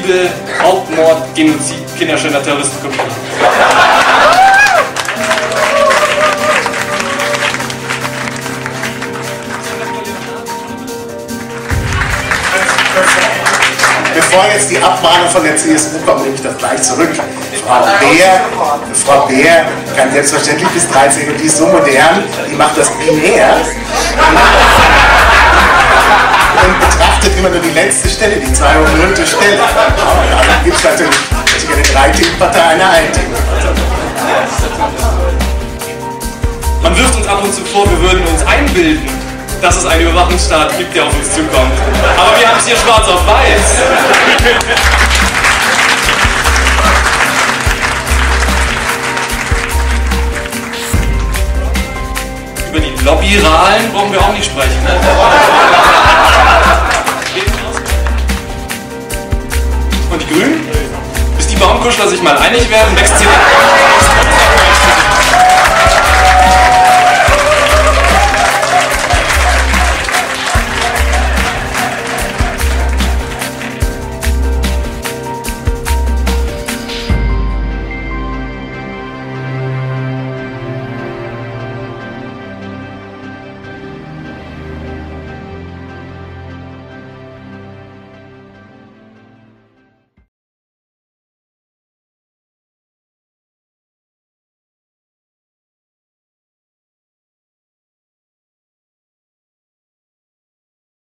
Liebe, Raubmord, Genozid, Kinderschänder, Terroristenkopie. Bevor jetzt die Abmahnung von der CSU kommt, nehme ich das gleich zurück. Frau Beer kann selbstverständlich bis 13 und die ist so modern, die macht das binär und betrachtet immer nur die letzte Stelle, die 200. Stelle. Da gibt es natürlich eine 3-Themen-Partei, eine 1-Themen-Partei. Man wirft uns ab und zu vor, wir würden uns einbilden, dass es einen Überwachungsstaat gibt, der auf uns zukommt. Aber wir haben es hier schwarz auf weiß. Über die Lobbyralen brauchen wir auch nicht sprechen. Und die Grünen? Bis die Baumkuschler sich mal einig werden, wächst sie